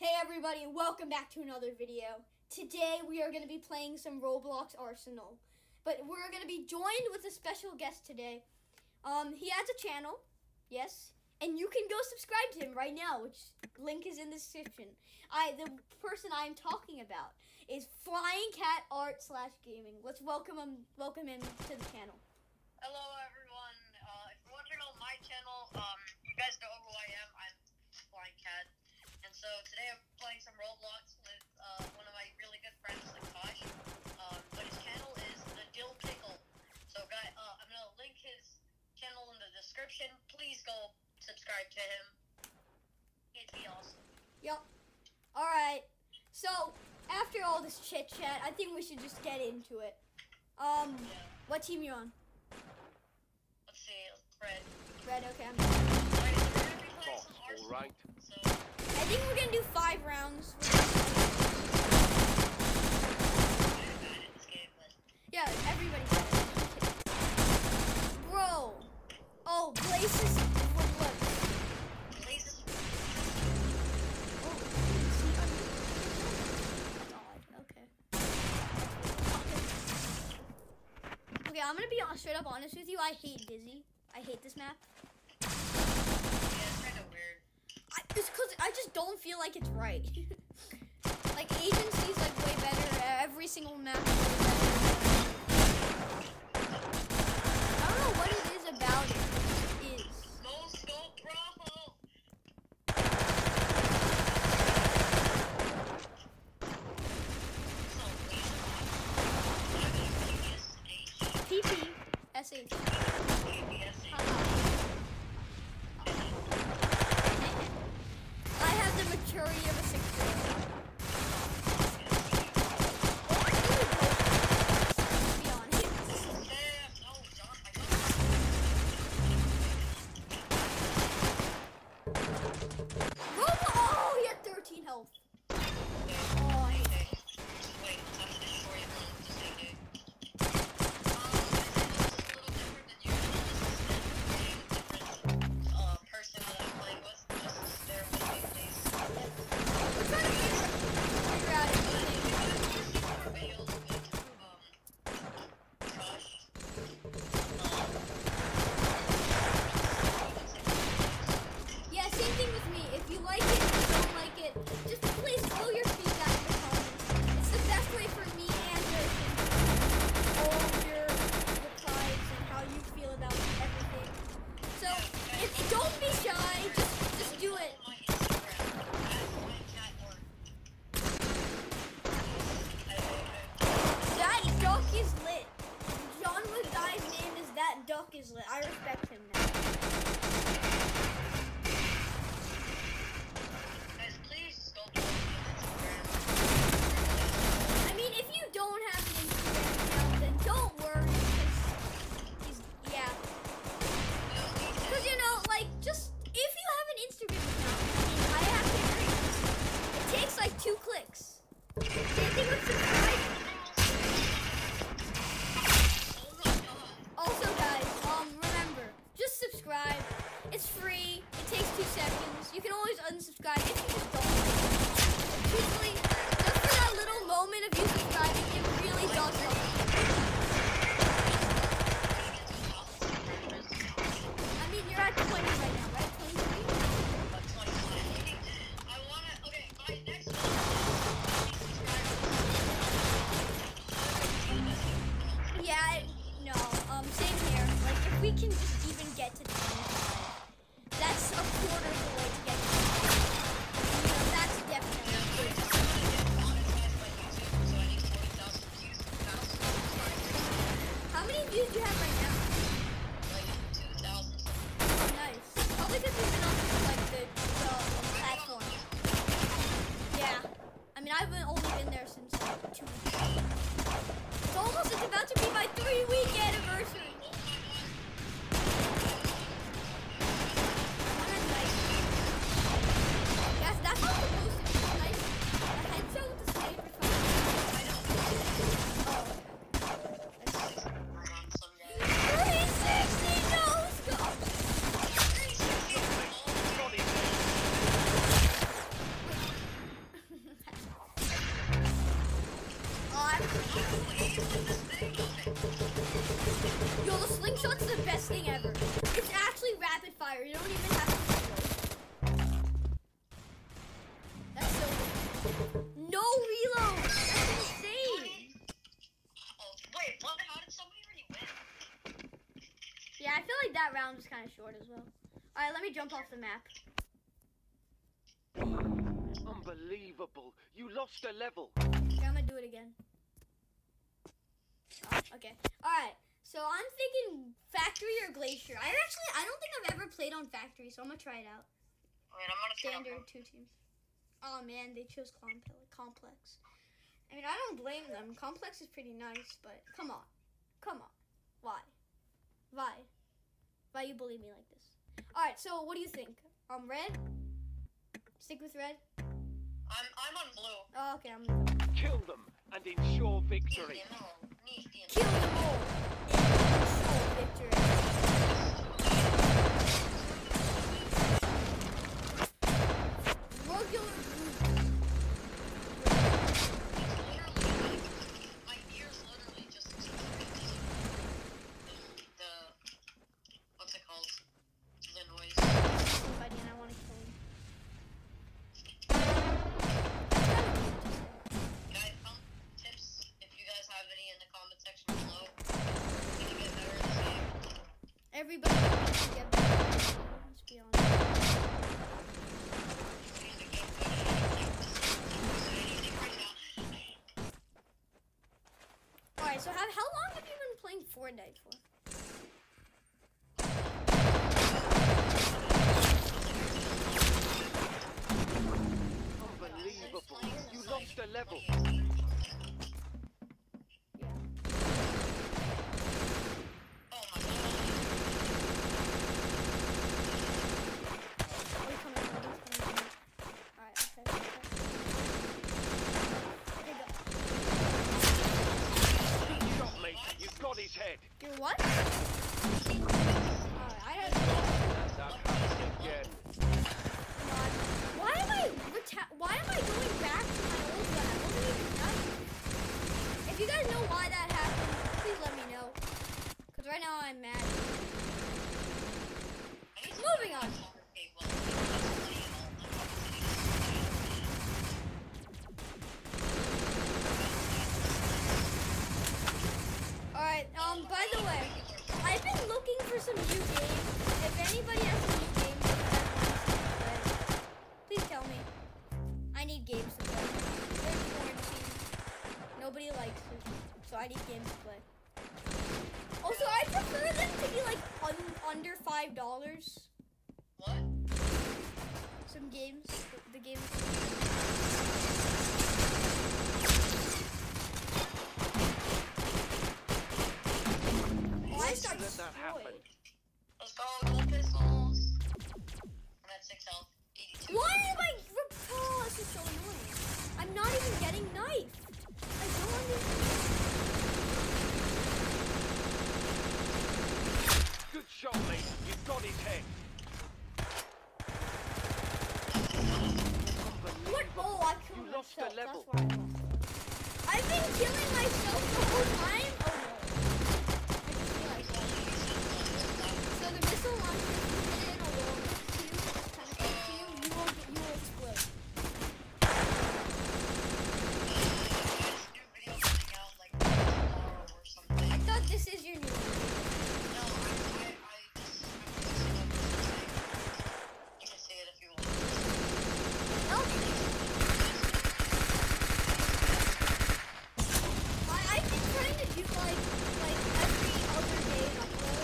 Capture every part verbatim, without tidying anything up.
Hey everybody, welcome back to another video. Today we are going to be playing some Roblox Arsenal. But we're going to be joined with a special guest today. Um, he has a channel, yes, and you can go subscribe to him right now, which link is in the description. I, the person I'm talking about is Flying Cat Art slash Gaming. Let's welcome him, welcome him to the channel. Hello everyone. Uh, if you're watching on my channel, um, you guys know who I am. I'm Flying Cat. And so today I'm playing some Roblox with uh, one of my really good friends, Akash. Um, but his channel is The Dill Pickle. So guys, uh, I'm gonna link his channel in the description. Please go subscribe to him. It'd be awesome. Yep. Alright. So, after all this chit chat, I think we should just get into it. Um, Yeah. what team you on? Let's see, Red. Red, okay. I'm Alright, so we're gonna be playing some Arsenal. Alright. So, I think we're gonna do five rounds. I'm bad at this game, but Yeah, everybody says it. Bro. Oh, Blaze is what, what? Blaze is Oh, see, I'm- odd. Okay. Okay, I'm gonna be hon- straight up honest with you. I hate Dizzy. I hate this map. yeah, it's kind of weird. I, it's cause I just don't feel like it's right. Like agency's like way better. Every single map is way better. I don't know what it is about it. It just is. No scope, bro. So weird. P P S H. I have the maturity of a sixth grader. To be honest. Robo- oh, he had thirteen health. Oh, I hate We're trying to figure out everything. Yeah, same thing with me. If you like it, if you don't like it, just please throw your feedback in the comments. It's the best way for me and you to all your replies and how you feel about everything. So, if, if- don't be shy. Just, just do it. That duck is lit. John with guy's name is that duck is lit. I respect him now. Guys, please go follow me on Instagram. I mean, if you don't have an Instagram account, then don't worry. Cause he's, yeah. Because, you know, like, just, if you have an Instagram account, I mean, I have to agree. It takes, like, two clicks. Same thing with subscribing. Oh my god. Also, guys, um, remember, just subscribe. It's free. It takes two seconds. You can always unsubscribe if you just don't. Truthfully, just for that little moment of you subscribing, it really does help. I mean, you're at twenty right now, right? twenty-three? I wanna, okay, my next one, Yeah, I- no, um, same here. Like, if we can just even get to twenty-five, that's a quarter of the way to get to twenty-five. You know, that's definitely a good time. How many views do you have right now? Oh, nice. Probably because we've been on like the, the um, platform. Yeah. I mean, I've been, only been there since like two weeks. It's almost, it's about to be my three week anniversary. That's nice. Yes, that's not supposed to be nice. The headset with the sniper phone. Oh, okay. three sixty, no, let's go. that round was kind of short as well. All right, let me jump off the map. Unbelievable. You lost a level. Okay, I'm gonna do it again. Oh, okay. All right. So I'm thinking factory or glacier. I actually, I don't think I've ever played on factory, so I'm gonna try it out. Wait, I'm gonna try Standard two teams. Oh man, they chose compl- complex. I mean, I don't blame them. Complex is pretty nice, but come on, come on. Why? Why? Why you bully me like this? All right. So what do you think? Um, red. Stick with red. I'm I'm on blue. Oh, okay. I'm gonna go. Kill them and ensure victory. Kill them all. Ensure victory. Regular blue. My ears literally just the what's it called? The noise. Somebody and I want to kill him. Guys, um, tips if you guys have any in the comment section below. Can you get better at this game? Everybody needs to get better. Let's be honest. Alright, so have, how long have you been playing Fortnite for? Unbelievable. You lost a level. Yeah. Oh my god. Oh, he's coming from me, he's coming from me. Alright, okay, okay. Here you go. Shot, mate. You've got his head. You're what? Alright, I have Let that happen again. not. Why am I reta- why am I going back to my old gun? I wasn't even done. If you guys know why that happened, please let me know. Cause right now I'm mad. Moving on. Alright, um, by the way, I've been looking for some new games. If anybody has some new games that you guys want to play, please tell me. I need games to play. There's quarantine. Nobody likes it, so I need games to play. Also, I prefer them to be like un- under five dollars. What? Some games, the, the games. Why start Let that happen. Let's go, gold pistols. I'm at six health. eighty-two. Why am I? Oh, this is so annoying. I'm not even getting knifed. I don't understand. Good shot, mate. You've got his head. What? Oh, I killed You lost a myself. level. That's why I lost. I've been killing myself the whole time. Oh no. I just realized that. So the missile launcher, if you hit it in a wall next to you, that's kind of close to you, you will get, you will explode. New video coming out like tomorrow or something. I thought this is your new one. No, I, I, I just, I'm listening up to you can see it if you want. Okay. I, I've been trying to do like, like every other day an upload.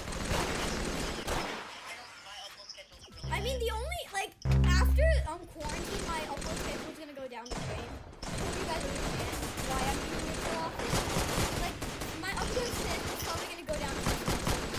I don't, my upload schedule's really I mean, bad. the only, like, after um quarantine, my upload schedule is gonna go down the drain. I hope you guys understand why I'm doing it so often. Like, my upload schedule is probably gonna go down the drain.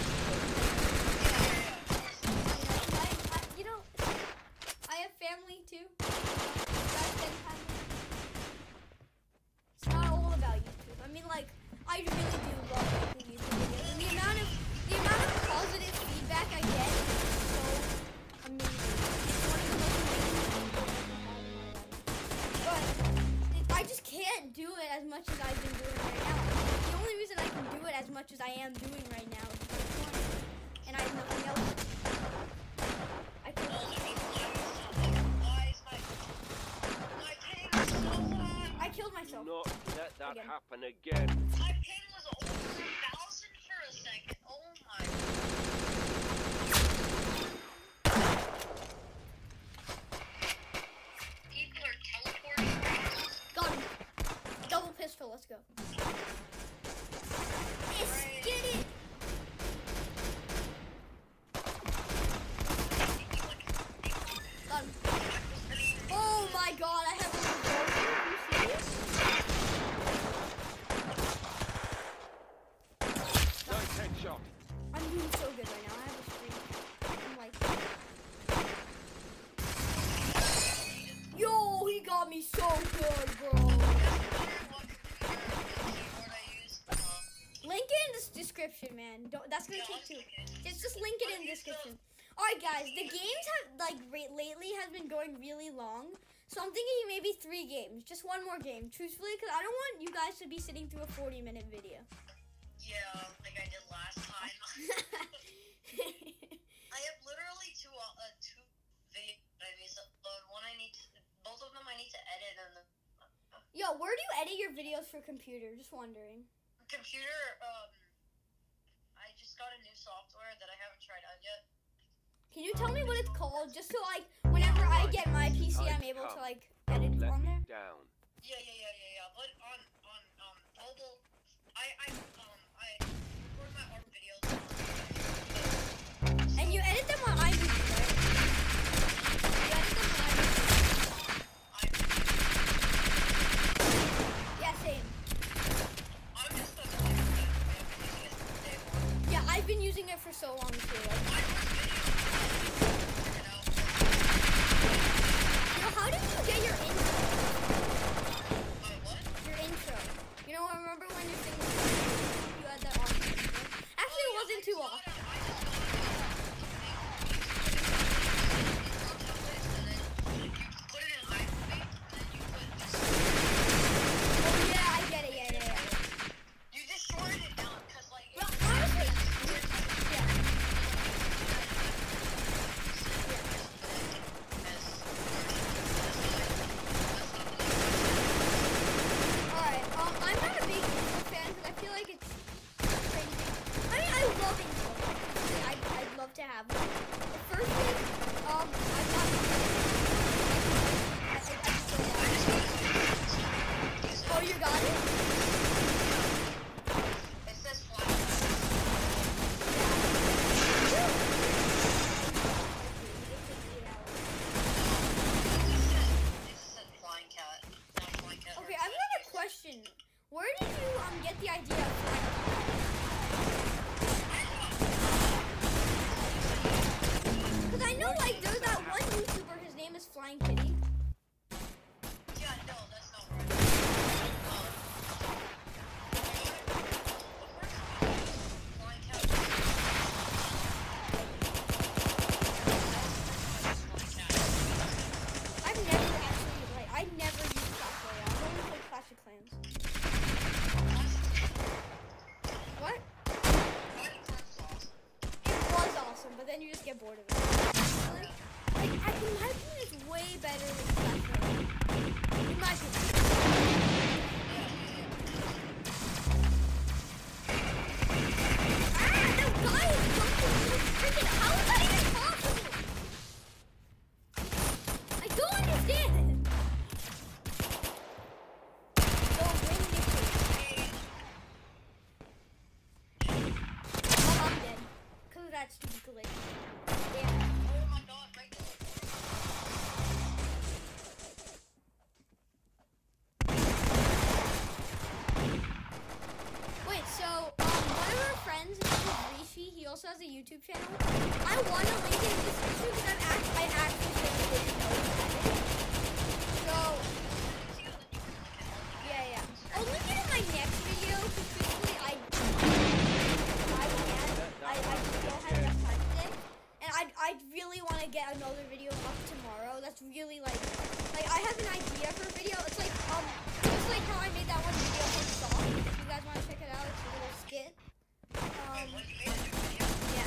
You know, I, I, you know, I have family too. Gotta spend time with them. It's not all about YouTube. I mean, like, I really do love making YouTube videos, and the amount of the amount of positive feedback I get is so amazing. It's one of the most amazing things I've ever had in my life. But it, I just can't do it as much as I've been doing right now. The only reason I can do it as much as I am doing right now is because I'm quarantined, and I have nothing else to do. I can Why is my, my ping so high? I killed myself. Do not let that Again. happen again. My ping was over a thousand for a second. Oh my god. description, man. Don't. That's gonna Yeah, take two. okay. Just just link it in the description. All right, guys. The games have like re- lately has been going really long, so I'm thinking maybe three games. Just one more game, truthfully, because I don't want you guys to be sitting through a forty minute video. Yeah, like I did last time. I have literally two uh, uh two videos. Uh, one I need, to, both of them I need to edit, and the Yo, where do you edit your videos for computer? Just wondering. computer. Um, I just got a new software that I haven't tried out yet. Can you tell me what it's called, just so like whenever I get my P C, I'm able to like edit Let on me there? down. Yeah, yeah, yeah, yeah, yeah. But on on um mobile, I I um I record my art videos. And you edit them on iMovie, right? You edit them on iMovie. I Yeah, same. I'm just a I've been using it since day one. Yeah, I've been using it for so long too. Like, I watch videos. You know. you know, how did you get your intro? My what? Your intro. You know, remember when you sing you had that awesome intro? Actually, it wasn't too awesome. Oh yeah, I get it. Yeah, yeah, yeah. Well, honestly, yeah. Alright, um, I'm not a big intro fan because I feel like it's crazy. I mean, I love intro. I'd, I'd love to have one. The first thing, um, I'm not. I, I, I just don't know. Oh, you got it? Okay, I've got a question. Where did you um get the idea of flying? Because I know like there's that one YouTuber, his name is Flying Kitty. Yeah, no, that's not right. Um, flying cat. I've never actually like I never used Clash Royale. I've only played Clash of Clans. What? It was awesome, but then you just get bored of it. Really? Like I, in my opinion, it's way better than Clash Royale. In my opinion. Ah, no guy is jumping so freaking. How is that even possible? I don't understand. Don't win this game. Oh, I'm dead. Cause of that stupid glitch. Yeah. Oh my god, right there. Wait, so um, one of our friends, his name is Rishi, he also has a YouTube channel. I want to link it in the description because I'm act- I actually didn't know he had it. So, yeah, yeah. I'll link it in my next video because truthfully I, I can't. I, I just don't have enough time today. And I I really want to get another video up tomorrow. That's really like, like I have an idea for a video. It's like, um, just like how I made that one video for Sock. If you guys want to check it out, it's a little skit. Um, yeah.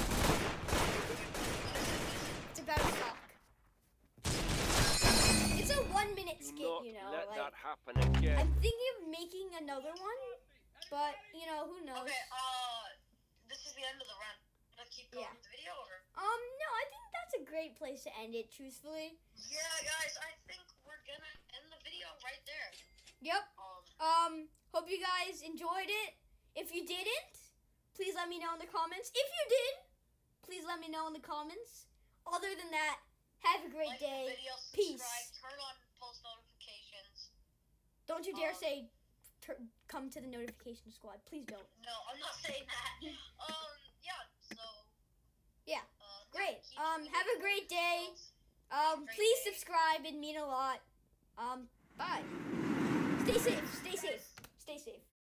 It's about a sock. It's a one minute Do skit, not you know, let like. that happen again. I'm thinking of making another one, but you know who knows. Okay, uh, this is the end of the run. Gonna keep going Yeah. with the video, or? Um, no, I think that's a great place to end it. Truthfully. Yeah, guys, I think we're gonna end the video right there. Yep. Um, Um, hope you guys enjoyed it. If you didn't, please let me know in the comments. If you did, please let me know in the comments. Other than that, have a great like the day. video, Peace. subscribe, turn on post notifications. Don't you dare Um, say tur come to the notification squad. Please don't. No, I'm not saying that. um, yeah, so. Yeah, Uh, great. keep Um, doing have a it. great day. Um, Great please day. subscribe. It'd mean a lot. Um, bye. Stay safe.